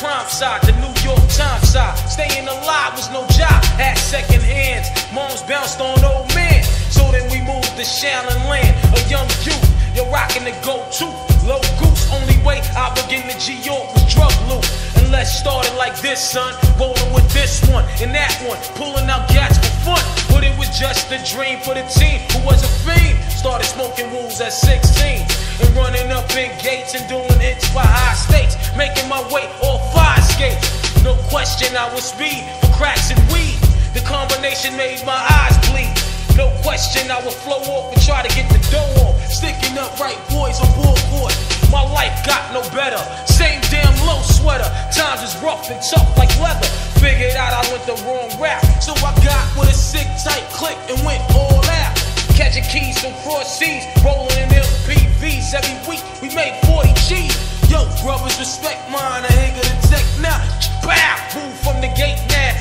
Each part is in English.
crime side, the New York Times side. Staying alive was no job, had second hands. Moms bounced on old men. So then we moved to Shaolin land, a young youth. You're rocking the go-to, low goose. Only way I begin to G-York was drug loot. And let's start it like this, son. Rolling with this one and that one, pulling out gats for fun. But it was just a dream for the team who was a fiend. Started smoking wools at 16 and running up in gates and doing hits for high stakes. Making my way off fire escapes. No question I was speed for cracks and weed. The combination made my eyes bleed. No question I would flow off and try to get the dough off. Sticking up right boys on board court. My life got no better. Same damn low sweater. Times was rough and tough like leather. Figured out I went the wrong route. So I got with a sick tight click and went all out. Catching keys from cross seas. Rolling in MPVs every week. We made 40 G's. Yo, brothers, respect mine. I ain't gonna take now. Bow, move from the gate now.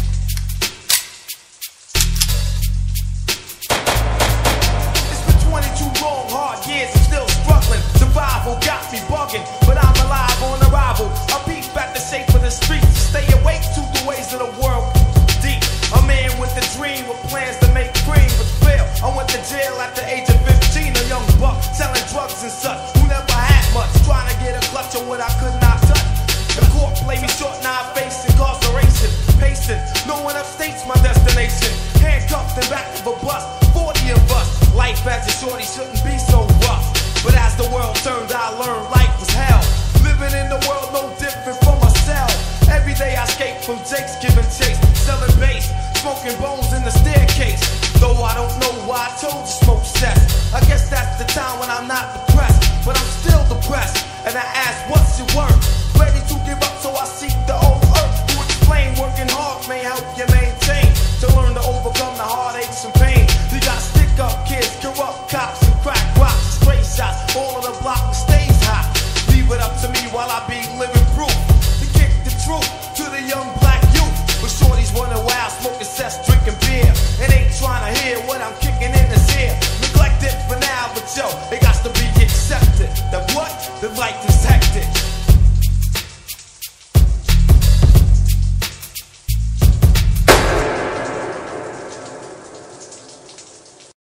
Long, hard years, I'm still struggling. Survival got me bugging, but I'm alive on arrival. I peep at the shape of the streets to stay awake to the ways of the world deep. A man with a dream, with plans to make cream, but fail. I went to jail at the age of 15, a young buck selling drugs and such, who never had much, trying to get a clutch on what I could not touch. The court played me short, now I face incarceration. Pacing, no one upstate's my destination. Handcuffed in back of a bus, 40 of us. Life as a shorty shouldn't be so rough. But as the world turned, I learned life was hell. Living in the world no different from a cell. Every day I escape from Jake's giving chase, selling bass, smoking bones in the staircase. Though I don't know why I chose to smoke cess. I guess that's the time when I'm not depressed, but I'm still depressed. And I ask, what's your worth? Ready to give up, so I seek the old earth. To explain, working hard may help you maintain. To learn to overcome the heartaches and pain. You got stick-up kids, corrupt cops, and crack rocks, stray shots. All of the block stays hot. Leave it up to me while I be living proof. To kick the truth to the young black youth. But shorties running wild, smoking cess, drinking beer, and ain't trying to hear what I'm kicking in his ear. Neglected for now, but yo, it got to be accepted. That what? The life is